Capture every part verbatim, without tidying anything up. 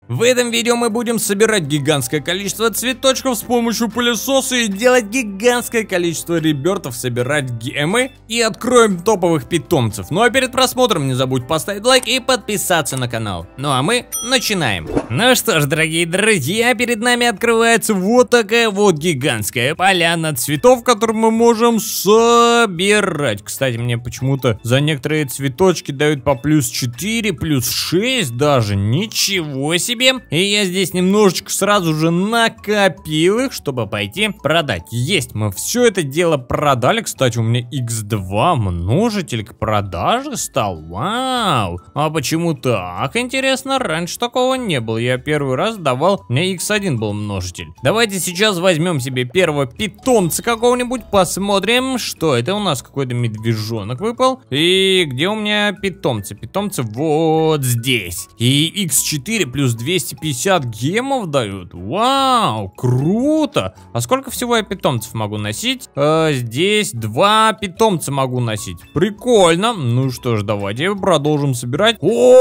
В этом видео мы будем собирать гигантское количество цветочков с помощью пылесоса и делать гигантское количество ребертов, собирать гемы и откроем топовых питомцев. Ну а перед просмотром не забудь поставить лайк и подписаться на канал. Ну а мы начинаем. Ну что ж, дорогие друзья, перед нами открывается вот такая вот гигантская поляна цветов, которую мы можем собирать. Кстати, мне почему-то за некоторые цветочки дают по плюс четыре, плюс шесть даже. Ничего себе. И я здесь немножечко сразу же накопил их, чтобы пойти продать. Есть, мы все это дело продали. Кстати, у меня икс два множитель к продаже стал. Вау. А почему так? Интересно, раньше такого не было. Я первый раз давал, у меня икс один был множитель. Давайте сейчас возьмем себе первого питомца какого-нибудь, посмотрим, что это у нас. Какой-то медвежонок выпал. И где у меня питомцы? Питомцы вот здесь. И икс четыре плюс двести пятьдесят гемов дают. Вау, круто. А сколько всего я питомцев могу носить? Э, здесь два питомца могу носить. Прикольно. Ну что ж, давайте продолжим собирать.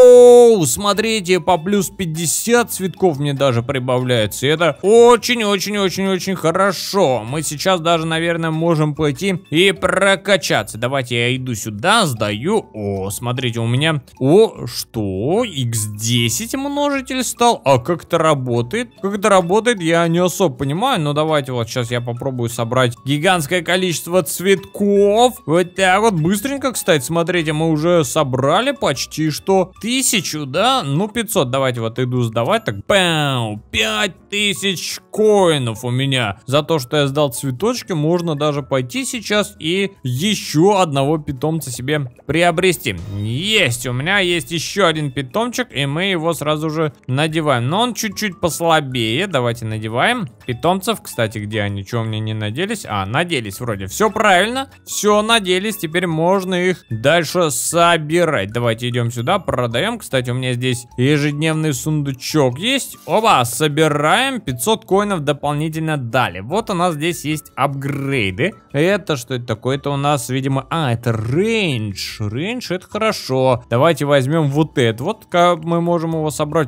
Оу, смотрите, по плюс пятьдесят цветков мне даже прибавляется. И это очень-очень-очень-очень хорошо. Мы сейчас даже, наверное, можем пойти и прокачаться. Давайте я иду сюда, сдаю. О, смотрите, у меня... О, что? икс десять множитель стал. А как это работает? Как это работает, я не особо понимаю. Но давайте вот сейчас я попробую собрать гигантское количество цветков. Вот так вот быстренько, кстати, смотрите, мы уже собрали почти что тысячу, да? Ну, пятьсот. Давайте вот иду сдавать. Так, пау, пять тысяч коинов у меня. За то, что я сдал цветочки, можно даже пойти сейчас и еще одного питомца себе приобрести. Есть, у меня есть еще один питомчик, и мы его сразу же надеваем. Но он чуть-чуть послабее. Давайте надеваем питомцев. Кстати, где они? Чего мне не наделись? А, наделись вроде. Все правильно. Все наделись. Теперь можно их дальше собирать. Давайте идем сюда, продаем. Кстати, у меня здесь ежедневный сундучок есть. Оба, собираем. пятьсот коинов дополнительно дали. Вот у нас здесь есть апгрейды. Это что это такое? Это у нас, видимо... А, это рейндж. Рейндж, это хорошо. Давайте возьмем вот это. Вот как мы можем его собрать.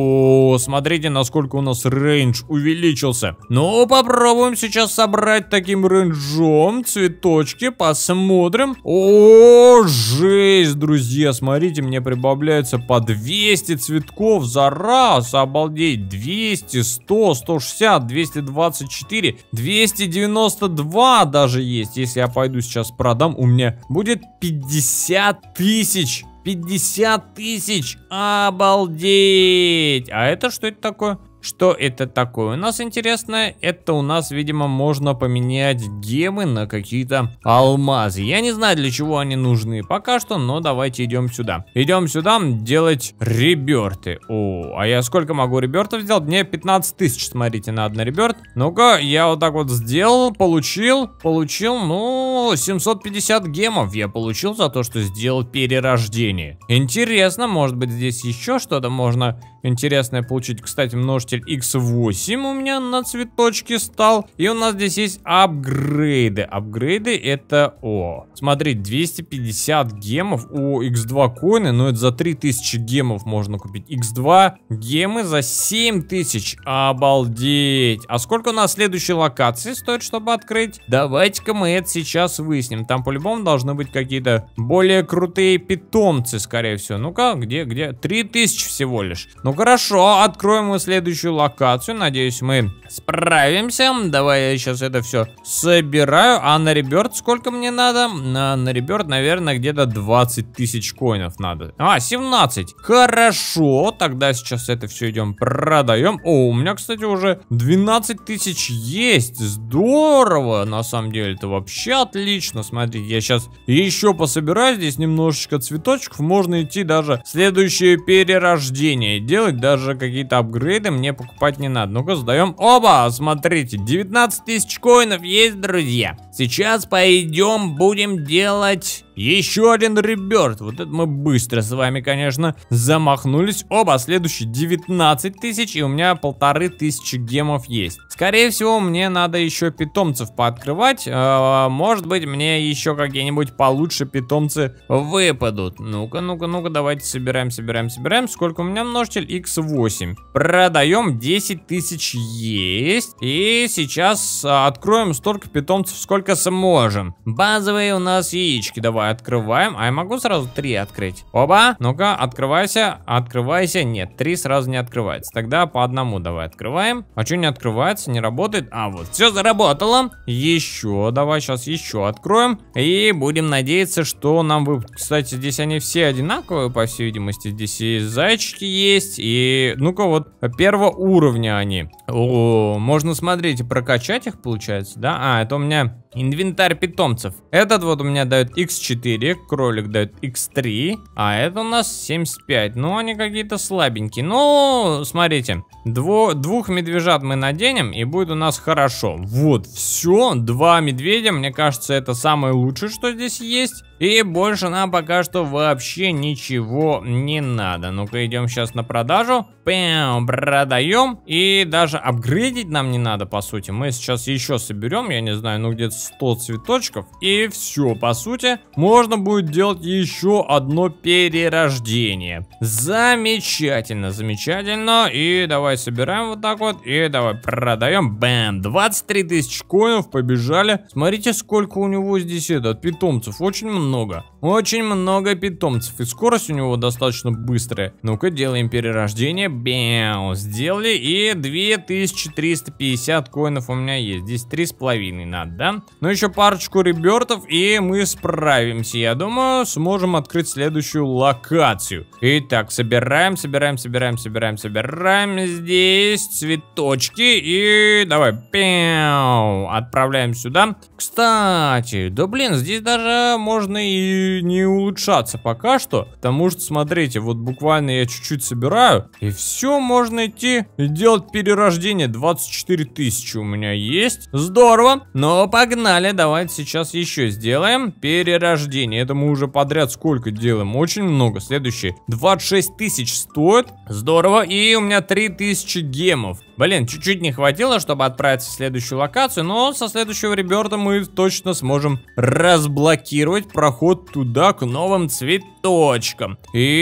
О, смотрите, насколько у нас рейндж увеличился. Ну, попробуем сейчас собрать таким рейнджом цветочки. Посмотрим. О, жесть, друзья. Смотрите, мне прибавляется по двести цветков за раз. Обалдеть. двести, сто, сто шестьдесят, двести двадцать четыре, двести девяносто два даже есть. Если я пойду сейчас продам, у меня будет пятьдесят тысяч. пятьдесят тысяч. Обалдеть. А это что это такое? Что это такое? У нас интересно, это у нас, видимо, можно поменять гемы на какие-то алмазы. Я не знаю, для чего они нужны пока что, но давайте идем сюда. Идем сюда делать реберты. О, а я сколько могу ребертов сделать? Мне пятнадцать тысяч, смотрите, на одно реберт. Ну-ка, я вот так вот сделал, получил, получил, ну, семьсот пятьдесят гемов я получил за то, что сделал перерождение. Интересно, может быть, здесь еще что-то можно интересное получить. Кстати, множитель икс восемь у меня на цветочке стал. И у нас здесь есть апгрейды. Апгрейды это... О, смотри, двести пятьдесят гемов. О, икс два коины, но это за три тысячи гемов можно купить. икс два гемы за семь тысяч. Обалдеть. А сколько у нас следующей локации стоит, чтобы открыть? Давайте-ка мы это сейчас выясним. Там по-любому должны быть какие-то более крутые питомцы, скорее всего. Ну-ка, где, где? три тысячи всего лишь. Ну хорошо, откроем мы следующую локацию. Надеюсь, мы справимся. Давай я сейчас это все собираю. А на реберт сколько мне надо? На, на реберт, наверное, где-то двадцать тысяч коинов надо. А, семнадцать. Хорошо, тогда сейчас это все идем продаем. О, у меня, кстати, уже двенадцать тысяч есть. Здорово, на самом деле, это вообще отлично. Смотрите, я сейчас еще пособираю здесь немножечко цветочков. Можно идти даже следующее перерождение делать, даже какие-то апгрейды. Мне мне покупать не надо. Ну-ка, сдаем. Оба, смотрите, девятнадцать тысяч коинов есть, друзья. Сейчас пойдем, будем делать еще один реберт. Вот это мы быстро с вами, конечно, замахнулись. Оба, следующий девятнадцать тысяч, и у меня полторы тысячи гемов есть. Скорее всего, мне надо еще питомцев пооткрывать. Э, может быть, мне еще какие-нибудь получше питомцы выпадут. Ну-ка, ну-ка, ну-ка, давайте собираем, собираем, собираем. Сколько у меня множитель? икс восемь. Продаем, десять тысяч есть. И сейчас а, откроем столько питомцев, сколько сможем. Базовые у нас яички. Давай открываем. А я могу сразу три открыть? Оба, ну-ка, открывайся, открывайся. Нет, три сразу не открывается. Тогда по одному давай открываем. А что не открывается? Не работает? А, вот, все заработало. Еще, давай сейчас еще откроем. И будем надеяться, что нам выпадет. Кстати, здесь они все одинаковые, по всей видимости. Здесь и зайчики есть, и, ну-ка, вот, первого уровня они. О, можно, смотрите, прокачать их, получается, да? А, это у меня инвентарь питомцев. Этот вот у меня дает икс четыре, кролик дает икс три, а это у нас семьдесят пять. Ну, они какие-то слабенькие. Ну, смотрите, дво, двух медвежат мы наденем, и будет у нас хорошо. Вот, все, два медведя, мне кажется, это самое лучшее, что здесь есть. И больше нам пока что вообще ничего не надо. Ну-ка, идем сейчас на продажу. Пэм, продаем. И даже апгрейдить нам не надо, по сути. Мы сейчас еще соберем, я не знаю, ну где-то сто цветочков. И все, по сути, можно будет делать еще одно перерождение. Замечательно, замечательно. И давай собираем вот так вот. И давай продаем. Бэм, двадцать три тысячи коинов, побежали. Смотрите, сколько у него здесь это, питомцев. Очень много. Много. Очень много питомцев. И скорость у него достаточно быстрая. Ну-ка, делаем перерождение. Бэм, сделали. И две тысячи триста пятьдесят коинов у меня есть. Здесь три с половиной надо, да? Ну, еще парочку ребертов, и мы справимся. Я думаю, сможем открыть следующую локацию. Итак, собираем, собираем, собираем, собираем, собираем здесь цветочки. И давай, бэм, отправляем сюда. Кстати, да блин, здесь даже можно и не улучшаться пока что, потому что, смотрите, вот буквально я чуть-чуть собираю, и все, можно идти и делать перерождение. Двадцать четыре тысячи у меня есть, здорово, но погнали, давайте сейчас еще сделаем перерождение. Это мы уже подряд сколько делаем, очень много. Следующий двадцать шесть тысяч стоит, здорово, и у меня три тысячи гемов. Блин, чуть-чуть не хватило, чтобы отправиться в следующую локацию, но со следующего реберта мы точно сможем разблокировать проход туда, к новым цветочкам.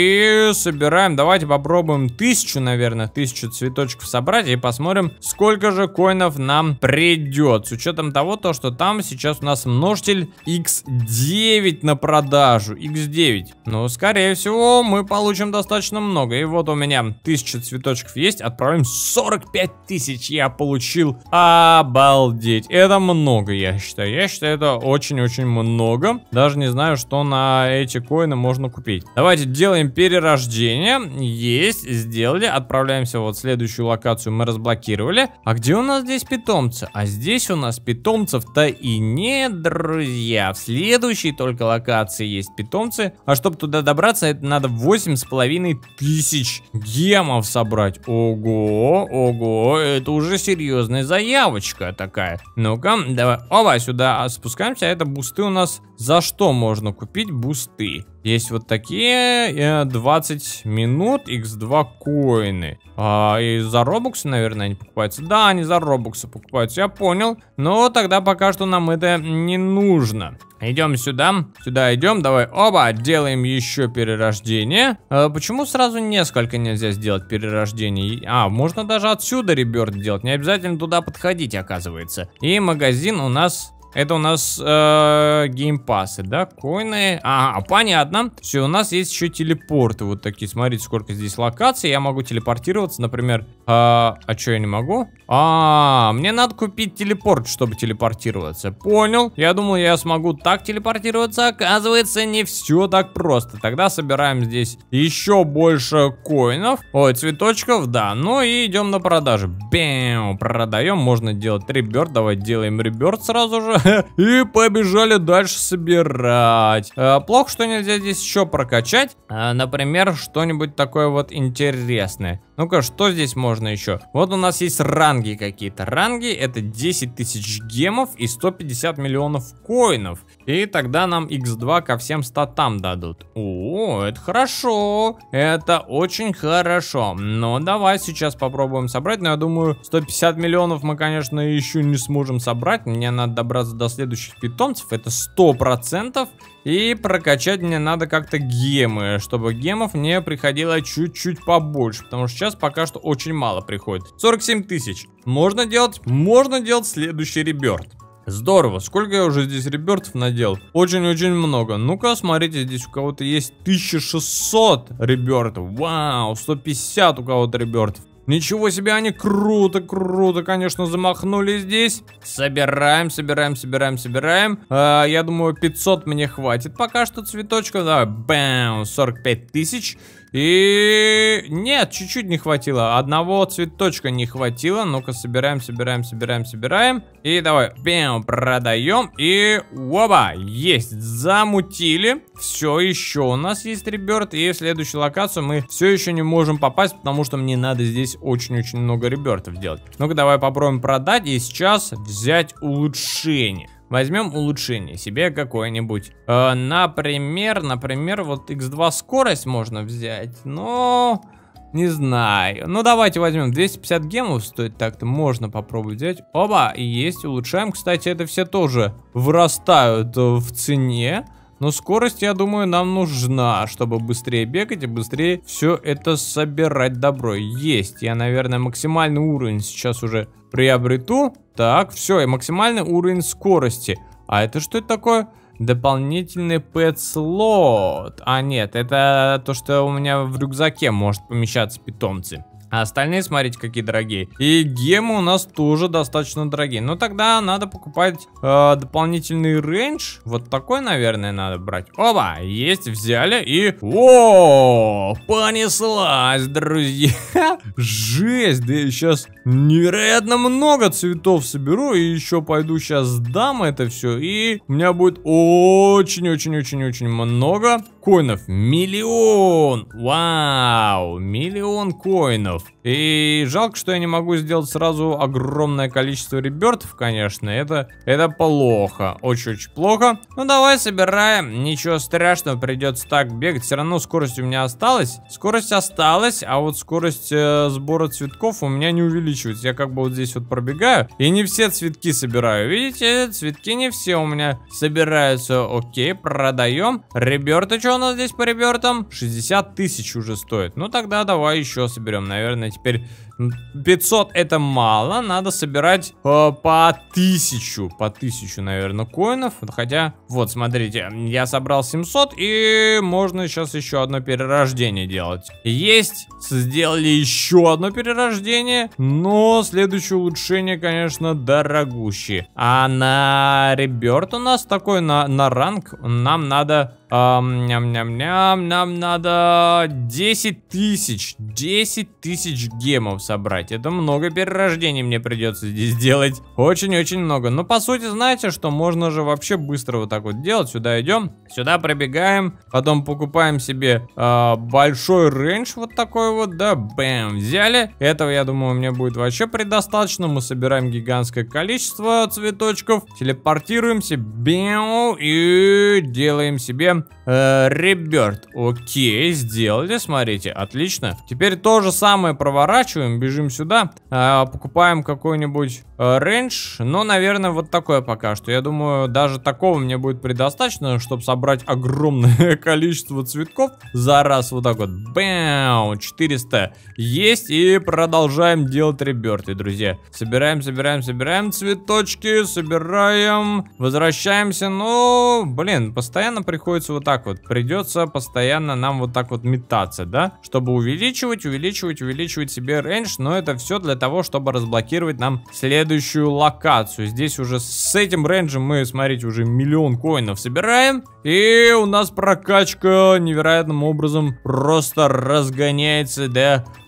И собираем, давайте попробуем тысячу, наверное, тысячу цветочков собрать и посмотрим, сколько же коинов нам придет. С учетом того, то, что там сейчас у нас множитель икс девять на продажу. икс девять. Ну, скорее всего, мы получим достаточно много. И вот у меня тысяча цветочков есть, отправим сорок пять тысяч я получил. Обалдеть. Это много, я считаю. Я считаю, это очень-очень много. Даже не знаю, что на эти коины можно купить. Давайте делаем перерождение. Есть, сделали. Отправляемся вот в следующую локацию. Мы разблокировали. А где у нас здесь питомцы? А здесь у нас питомцев-то и нет, друзья. В следующей только локации есть питомцы. А чтобы туда добраться, это надо восемь с половиной тысяч гемов собрать. Ого, ого. Это уже серьезная заявочка такая. Ну-ка, давай. Оба, сюда спускаемся. Это бусты у нас. За что можно купить бусты? Есть вот такие двадцать минут, икс два коины. А, и за робоксы, наверное, они покупаются. Да, они за робоксы покупаются, я понял. Но тогда пока что нам это не нужно. Идем сюда, сюда идем, давай, оба, делаем еще перерождение. А, почему сразу несколько нельзя сделать перерождений? А, можно даже отсюда реберт делать, не обязательно туда подходить, оказывается. И магазин у нас... Это у нас э, геймпассы, да, коины. А, понятно. Все, у нас есть еще телепорты вот такие. Смотрите, сколько здесь локаций. Я могу телепортироваться, например. Э, а что я не могу? А, мне надо купить телепорт, чтобы телепортироваться. Понял. Я думал, я смогу так телепортироваться. Оказывается, не все так просто. Тогда собираем здесь еще больше коинов. Ой, цветочков, да. Ну и идем на продажу. Бэм, продаем. Можно делать реберт. Давай делаем реберт сразу же. И побежали дальше собирать. а, Плохо, что нельзя здесь еще прокачать. а, Например, что-нибудь такое вот интересное. Ну-ка, что здесь можно еще? Вот у нас есть ранги какие-то. Ранги это десять тысяч гемов и сто пятьдесят миллионов коинов. И тогда нам икс два ко всем статам дадут. О, это хорошо. Это очень хорошо. Ну, давай сейчас попробуем собрать. Но я думаю, сто пятьдесят миллионов мы, конечно, еще не сможем собрать. Мне надо добраться до следующих питомцев. Это сто процентов. И прокачать мне надо как-то гемы, чтобы гемов мне приходило чуть-чуть побольше. Потому что сейчас пока что очень мало приходит. сорок семь тысяч. Можно делать? Можно делать следующий реберт. Здорово, сколько я уже здесь ребертов надел? Очень-очень много. Ну-ка, смотрите, здесь у кого-то есть тысяча шестьсот ребертов. Вау, сто пятьдесят у кого-то ребертов. Ничего себе, они круто, круто, конечно, замахнули здесь. Собираем, собираем, собираем, собираем. А, я думаю, пятьсот мне хватит пока что цветочков. Давай, бам, сорок пять тысяч. И нет, чуть-чуть не хватило. Одного цветочка не хватило. Ну-ка, собираем, собираем, собираем, собираем. И давай, бам, продаем. И оба, есть, замутили. Все, еще у нас есть реберт. И в следующую локацию мы все еще не можем попасть, потому что мне надо здесь очень-очень много ребертов делать. Ну-ка, давай попробуем продать и сейчас взять улучшение. Возьмем улучшение себе какое-нибудь. Э, например, например, вот икс два скорость можно взять, но не знаю. Ну, давайте возьмем двести пятьдесят гемов стоит так-то, можно попробовать взять. Оба, есть, улучшаем. Кстати, это все тоже вырастают в цене. Но скорость, я думаю, нам нужна, чтобы быстрее бегать и быстрее все это собирать добро. Есть, я, наверное, максимальный уровень сейчас уже приобрету. Так, все, и максимальный уровень скорости. А это что это такое? Дополнительный пэт-слот. А нет, это то, что у меня в рюкзаке может помещаться питомцы. А остальные, смотрите, какие дорогие. И гемы у нас тоже достаточно дорогие. Но тогда надо покупать э, дополнительный рейндж. Вот такой, наверное, надо брать. Оба, есть, взяли и... О, понеслась, друзья. Жесть, да я сейчас невероятно много цветов соберу. И еще пойду сейчас сдам это все. И у меня будет очень-очень-очень-очень много коинов. Миллион. Вау, миллион коинов. И жалко, что я не могу сделать сразу огромное количество ребертов, конечно. Это, это плохо. Очень-очень плохо. Ну, давай собираем. Ничего страшного, придется так бегать. Все равно скорость у меня осталась. Скорость осталась, а вот скорость э, сбора цветков у меня не увеличивается. Я как бы вот здесь вот пробегаю и не все цветки собираю. Видите, цветки не все у меня собираются. Окей, продаем. Реберты, что у нас здесь по ребертам? шестьдесят тысяч уже стоит. Ну, тогда давай еще соберем, наверное. Теперь пятьсот это мало, надо собирать э, по тысячу, по тысячу, наверное, коинов. Хотя, вот, смотрите, я собрал семьсот, и можно сейчас еще одно перерождение делать. Есть, сделали еще одно перерождение, но следующее улучшение, конечно, дорогущее. А на реберт у нас такой, на, на ранг, нам надо... Um, ням-ням-ням, нам надо десять тысяч, десять тысяч гемов собрать. Это много перерождений мне придется здесь делать. Очень-очень много. Но по сути, знаете, что можно же вообще быстро вот так вот делать. Сюда идем, сюда пробегаем, потом покупаем себе э, большой рейндж вот такой вот, да, бэм, взяли. Этого, я думаю, мне будет вообще предостаточно. Мы собираем гигантское количество цветочков, телепортируемся, бэм, и делаем себе Э, реберт. Окей, сделали, смотрите, отлично. Теперь то же самое проворачиваем, бежим сюда, э, покупаем какой-нибудь э, рейндж. Но, наверное, вот такое пока что. Я думаю, даже такого мне будет предостаточно, чтобы собрать огромное количество цветков за раз. Вот так вот, бэм, четыреста есть. И продолжаем делать реберты, друзья. Собираем, собираем, собираем цветочки, собираем, возвращаемся. Ну, блин, постоянно приходится вот так вот. Придется постоянно нам вот так вот метаться, да? Чтобы увеличивать, увеличивать, увеличивать себе рейндж. Но это все для того, чтобы разблокировать нам следующую локацию. Здесь уже с этим рейнджем мы, смотрите, уже миллион коинов собираем. И у нас прокачка невероятным образом просто разгоняется до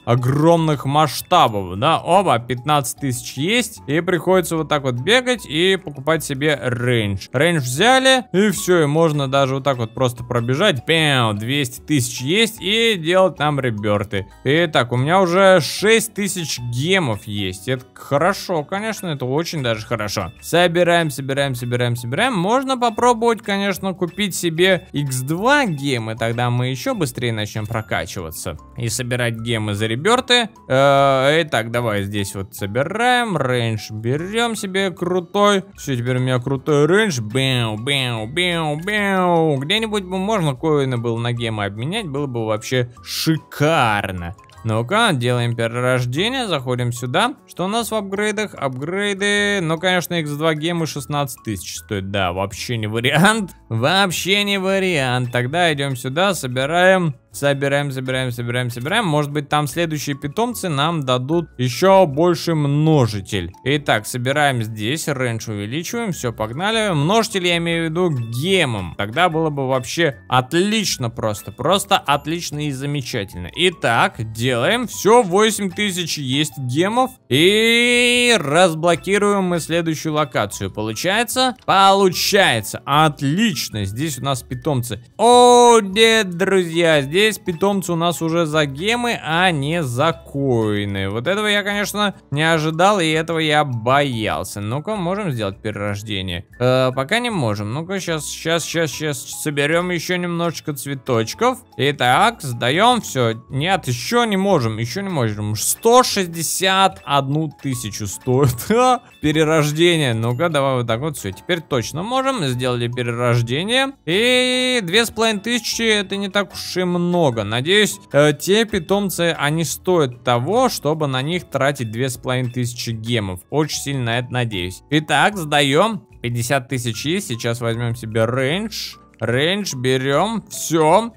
огромных масштабов, да, оба, пятнадцать тысяч есть, и приходится вот так вот бегать и покупать себе рейндж. Рейндж взяли, и все, и можно даже вот так вот просто пробежать, пям, двести тысяч есть, и делать там реберты. Итак, у меня уже шесть тысяч гемов есть, это хорошо, конечно, это очень даже хорошо. Собираем, собираем, собираем, собираем, можно попробовать, конечно, купить себе икс два гемы, тогда мы еще быстрее начнем прокачиваться и собирать гемы за реберты. Э, итак, давай здесь вот собираем, рейндж берем себе крутой, все, теперь у меня крутой рейндж, бэу, бэу, бэу, бэу, где-нибудь бы можно коины было на гемы обменять, было бы вообще шикарно. Ну-ка, делаем перерождение, заходим сюда. Что у нас в апгрейдах? Апгрейды, ну, конечно, икс два гемы шестнадцать тысяч стоит. Да, вообще не вариант. Вообще не вариант. Тогда идем сюда, собираем... Собираем, собираем, собираем, собираем. Может быть, там следующие питомцы нам дадут еще больше множитель. Итак, собираем здесь, рейндж увеличиваем, все, погнали. Множитель я имею в виду гемом. Тогда было бы вообще отлично просто. Просто отлично и замечательно. Итак, делаем. Все, восемь тысяч есть гемов. И разблокируем мы следующую локацию. Получается? Получается. Отлично. Здесь у нас питомцы. О, нет, друзья, здесь Здесь питомцы у нас уже за гемы, а не за коины. Вот этого я, конечно, не ожидал, и этого я боялся. Ну-ка, можем сделать перерождение? Э, пока не можем. Ну-ка, сейчас, сейчас, сейчас, сейчас соберем еще немножечко цветочков. Итак, сдаем. Все. Нет, еще не можем. Еще не можем. сто шестьдесят одну тысячу стоит перерождение. Ну-ка, давай вот так вот. Все, теперь точно можем. Сделали перерождение. И две с половиной тысячи это не так уж и много. Много. Надеюсь, э, те питомцы, они стоят того, чтобы на них тратить две с половиной тысячи гемов. Очень сильно на это надеюсь. Итак, сдаем. пятьдесят тысяч есть. Сейчас возьмем себе рейндж. Рейндж берем. Все.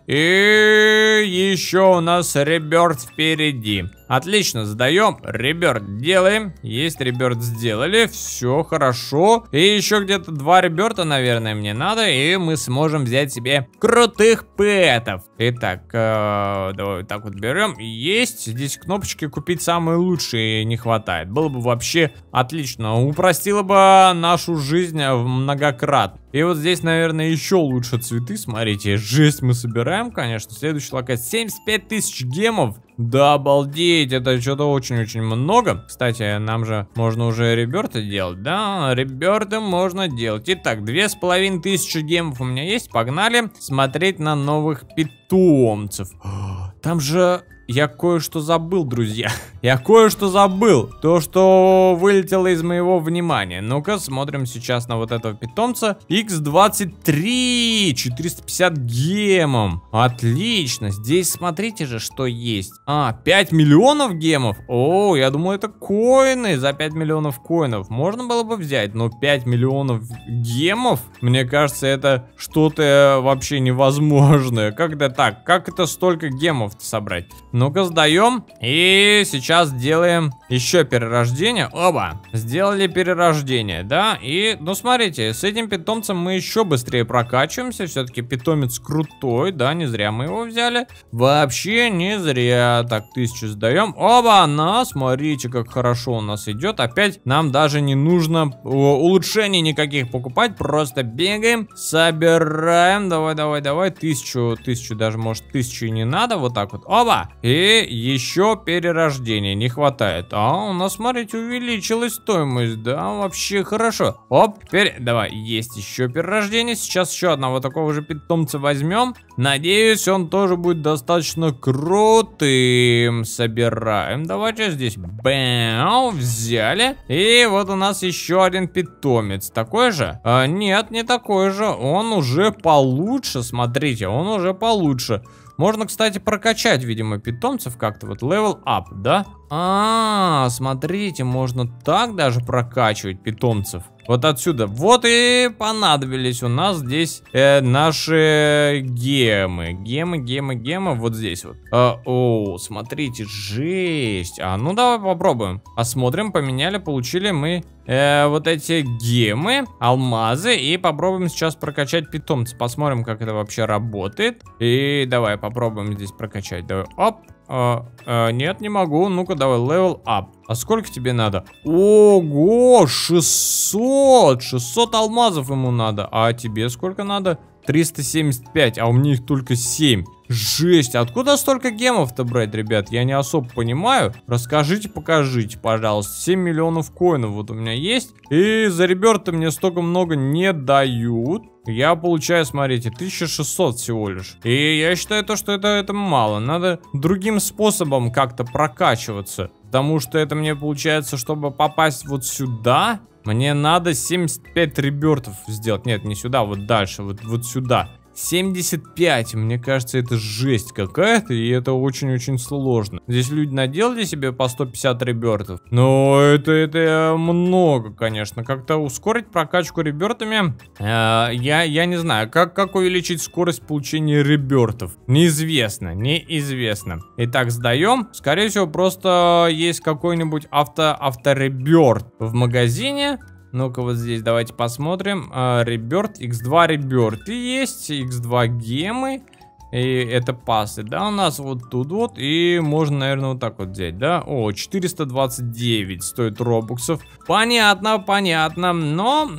И еще у нас реберт впереди. Отлично, сдаем, реберт делаем. Есть реберт сделали, все хорошо. И еще где-то два реберта, наверное, мне надо. И мы сможем взять себе крутых пэтов. Итак, э, давай вот так вот берем. Есть, здесь кнопочки купить самые лучшие не хватает. Было бы вообще отлично. Упростило бы нашу жизнь многократно. И вот здесь, наверное, еще лучше цветы. Смотрите, жесть мы собираем, конечно. Следующая локация, семьдесят пять тысяч гемов. Да обалдеть, это что-то очень-очень много. Кстати, нам же можно уже реберты делать, да? Реберты можно делать. Итак, две с половиной тысячи гемов у меня есть. Погнали смотреть на новых питомцев. Там же... Я кое-что забыл, друзья. Я кое-что забыл. То, что вылетело из моего внимания. Ну-ка, смотрим сейчас на вот этого питомца. икс двадцать три. четыреста пятьдесят гемов. Отлично. Здесь смотрите же, что есть. А, пять миллионов гемов. О, я думал, это коины. За пять миллионов коинов можно было бы взять. Но пять миллионов гемов, мне кажется, это что-то вообще невозможное. Как это так? Как это столько гемов собрать? Ну-ка, сдаем. И сейчас делаем еще перерождение. Оба. Сделали перерождение, да. И, ну, смотрите, с этим питомцем мы еще быстрее прокачиваемся. Все-таки питомец крутой, да, не зря мы его взяли. Вообще не зря. Так, тысячу сдаем. Оба, на, смотрите, как хорошо у нас идет. Опять нам даже не нужно улучшений никаких покупать. Просто бегаем, собираем. Давай, давай, давай. Тысячу, тысячу даже, может, тысячу и не надо. Вот так вот. Оба. И еще перерождения не хватает. А у нас, смотрите, увеличилась стоимость. Да, вообще хорошо. Оп, теперь давай, есть еще перерождение. Сейчас еще одного такого же питомца возьмем. Надеюсь, он тоже будет достаточно крутым. Собираем. Давайте здесь. Бэм, взяли. И вот у нас еще один питомец. Такой же? А, нет, не такой же. Он уже получше. Смотрите, он уже получше. Можно, кстати, прокачать, видимо, питомцев как-то. Вот level up, да? А, смотрите, можно так даже прокачивать питомцев. Вот отсюда. Вот и понадобились у нас здесь э, наши гемы. Гемы, гемы, гемы. Вот здесь вот. А, о, смотрите, жесть. А ну давай попробуем. Посмотрим, поменяли, получили мы э, вот эти гемы, алмазы. И попробуем сейчас прокачать питомца. Посмотрим, как это вообще работает. И давай попробуем здесь прокачать. Давай, оп. А, а, нет, не могу. Ну-ка, давай, level up. А сколько тебе надо? Ого, шестьсот! шестьсот алмазов ему надо. А тебе сколько надо? триста семьдесят пять, а у меня их только семь. Жесть, откуда столько гемов-то брать, ребят? Я не особо понимаю. Расскажите, покажите, пожалуйста. семь миллионов коинов вот у меня есть. И за реберта мне столько много не дают. Я получаю, смотрите, тысяча шестьсот всего лишь. И я считаю, то, что это, это мало. Надо другим способом как-то прокачиваться. Потому что это мне получается, чтобы попасть вот сюда, мне надо семьдесят пять ребертов сделать. Нет, не сюда, вот дальше, вот, вот сюда. семьдесят пять, мне кажется, это жесть какая-то, и это очень-очень сложно. Здесь люди наделали себе по сто пятьдесят ребертов, но это, это много, конечно. Как-то ускорить прокачку ребертами, э, я, я не знаю, как, как увеличить скорость получения ребертов. Неизвестно, неизвестно. Итак, сдаем. Скорее всего, просто есть какой-нибудь авто, автореберт в магазине. Ну-ка, вот здесь давайте посмотрим. Реберт, икс два реберт. И есть икс два гемы. И это пасы, да, у нас вот тут вот. И можно, наверное, вот так вот взять, да. О, четыреста двадцать девять стоит робуксов. Понятно, понятно. Но,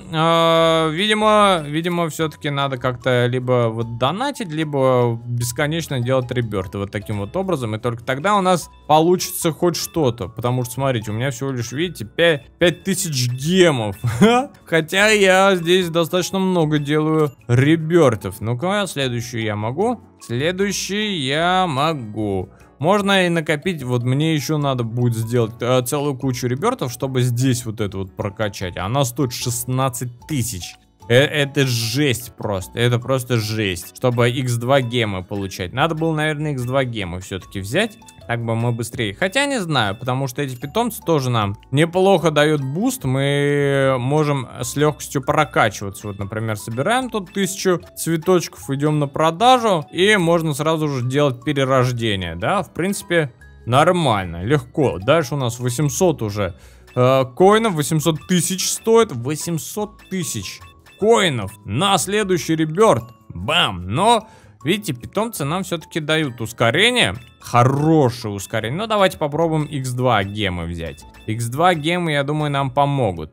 э, видимо, видимо, все-таки надо как-то либо вот донатить, либо бесконечно делать реберты вот таким вот образом. И только тогда у нас получится хоть что-то. Потому что, смотрите, у меня всего лишь, видите, пять тысяч гемов. Хотя я здесь достаточно много делаю ребертов. Ну-ка, следующую я могу. Следующий я могу. Можно и накопить, вот мне еще надо будет сделать э, целую кучу ребертов, чтобы здесь вот это вот прокачать. Она стоит шестнадцать тысяч. Э это жесть просто, это просто жесть. Чтобы икс два гемы получать. Надо было, наверное, икс два гемы все-таки взять. Так бы мы быстрее. Хотя не знаю, потому что эти питомцы тоже нам неплохо дают буст. Мы можем с легкостью прокачиваться. Вот, например, собираем тут тысячу цветочков, идем на продажу. И можно сразу же делать перерождение. Да, в принципе, нормально, легко. Дальше у нас восемьсот уже э, коинов. восемьсот тысяч стоит. восемьсот тысяч коинов на следующий реберт. Бам! Но... видите, питомцы нам все-таки дают ускорение. Хорошее ускорение. Ну, давайте попробуем икс два гемы взять. икс два гемы, я думаю, нам помогут.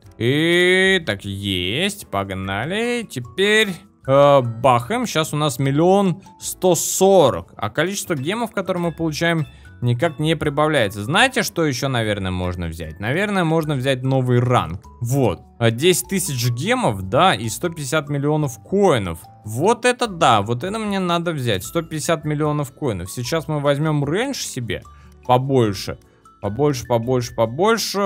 И так, есть. Погнали. Теперь э, бахаем. Сейчас у нас миллион сто сорок. А количество гемов, которые мы получаем, никак не прибавляется. Знаете, что еще, наверное, можно взять? Наверное, можно взять новый ранг. Вот. десять тысяч гемов, да, и сто пятьдесят миллионов коинов. Вот это да, вот это мне надо взять. сто пятьдесят миллионов коинов. Сейчас мы возьмем рейндж себе побольше. Побольше, побольше, побольше.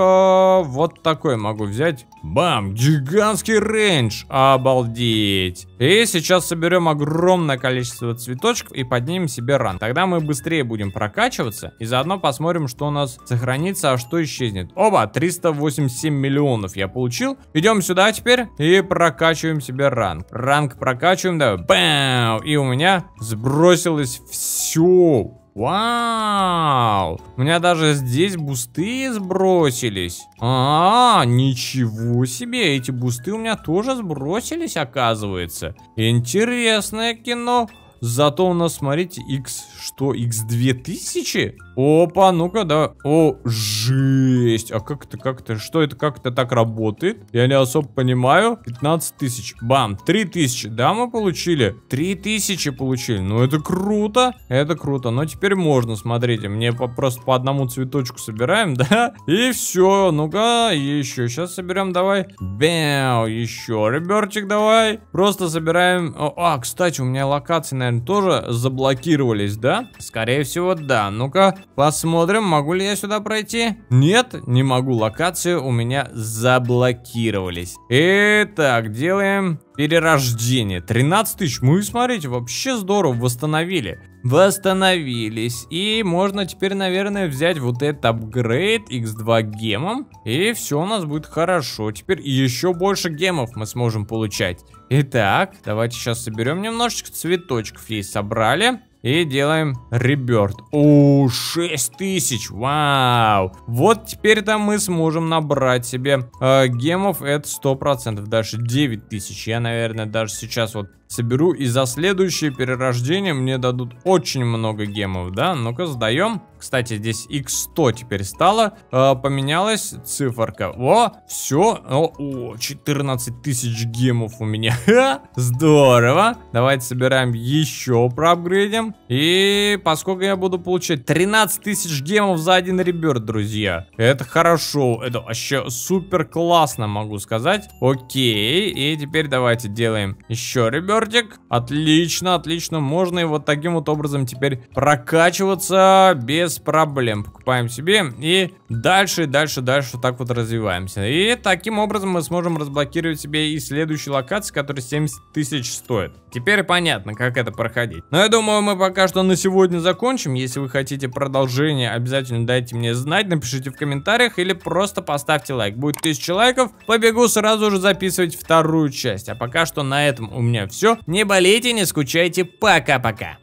Вот такой могу взять. Бам! Гигантский рейндж. Обалдеть. И сейчас соберем огромное количество цветочков и поднимем себе ранг. Тогда мы быстрее будем прокачиваться. И заодно посмотрим, что у нас сохранится, а что исчезнет. Оба, триста восемьдесят семь миллионов я получил. Идем сюда теперь и прокачиваем себе ранг. Ранг прокачиваем, да. Бам! И у меня сбросилось все. Вау! У меня даже здесь бусты сбросились. А, ничего себе, эти бусты у меня тоже сбросились, оказывается. Интересное кино. Зато у нас, смотрите, X, что, икс две тысячи? Опа, ну-ка, да. О, жесть. А как это, как это, что это, как это так работает? Я не особо понимаю. пятнадцать тысяч. Бам, три тысячи. Да, мы получили? три тысячи получили. Ну, это круто. Это круто. Но теперь можно, смотрите. Мне по, просто по одному цветочку собираем, да? И все. Ну-ка, еще. Сейчас соберем, давай. Бэу, еще. Ребертик, давай. Просто собираем. О, а, кстати, у меня локации, наверное, тоже заблокировались, да? Скорее всего, да. Ну-ка. Посмотрим, могу ли я сюда пройти. Нет, не могу. Локации у меня заблокировались. Итак, делаем перерождение. тринадцать тысяч. Мы, смотрите, вообще здорово восстановили. Восстановились. И можно теперь, наверное, взять вот этот апгрейд икс два гемом. И все у нас будет хорошо. Теперь еще больше гемов мы сможем получать. Итак, давайте сейчас соберем немножечко цветочков. Есть, собрали. И делаем реберт. О, шесть тысяч. Вау. Вот теперь-то мы сможем набрать себе э, гемов. Это сто процентов. Даже девять тысяч. Я, наверное, даже сейчас вот соберу, и за следующее перерождение мне дадут очень много гемов, да? Ну-ка, сдаем. Кстати, здесь икс сто теперь стало, э, поменялась циферка. О, все, о, о, четырнадцать тысяч гемов у меня. Ха, здорово. Давайте собираем еще, проапгрейдим. И поскольку я буду получать тринадцать тысяч гемов за один реберт, друзья. Это хорошо, это вообще супер классно, могу сказать. Окей, и теперь давайте делаем еще ребертик. Отлично, отлично, можно и вот таким вот образом теперь прокачиваться без проблем. Покупаем себе и дальше, дальше, дальше так вот развиваемся. И таким образом мы сможем разблокировать себе и следующую локацию, которая семьдесят тысяч стоит. Теперь понятно, как это проходить. Но я думаю, мы пока что на сегодня закончим. Если вы хотите продолжение, обязательно дайте мне знать, напишите в комментариях или просто поставьте лайк. Будет тысяча лайков, побегу сразу же записывать вторую часть. А пока что на этом у меня все. Не болейте, не скучайте, пока-пока.